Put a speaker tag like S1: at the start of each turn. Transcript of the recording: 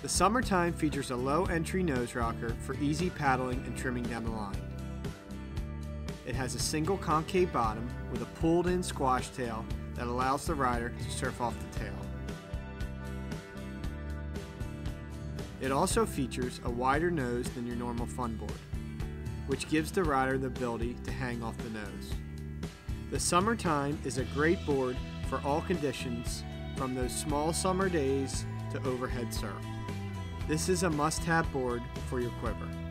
S1: The SummerTime features a low entry nose rocker for easy paddling and trimming down the line. It has a single concave bottom with a pulled in squash tail that allows the rider to surf off the tail. It also features a wider nose than your normal fun board, which gives the rider the ability to hang off the nose. The SummerTime is a great board for all conditions, from those small summer days to overhead surf. This is a must-have board for your quiver.